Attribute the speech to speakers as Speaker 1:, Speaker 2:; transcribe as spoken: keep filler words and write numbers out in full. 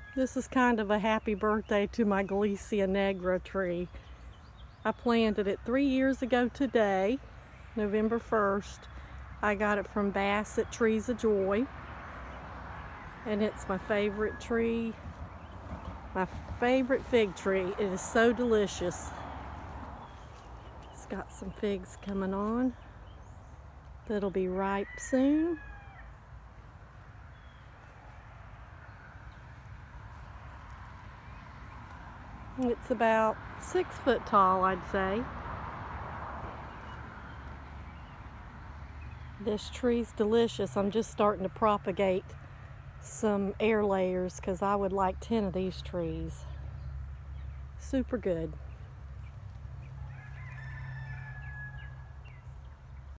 Speaker 1: This is kind of a happy birthday to my Galicia Negra tree. I planted it three years ago today, November first. I got it from Bassett Trees of Joy, and it's my favorite tree, my favorite fig tree. It is so delicious. It's got some figs coming on that'll be ripe soon. It's about six foot tall, I'd say. This tree's delicious. I'm just starting to propagate some air layers because I would like ten of these trees. Super good.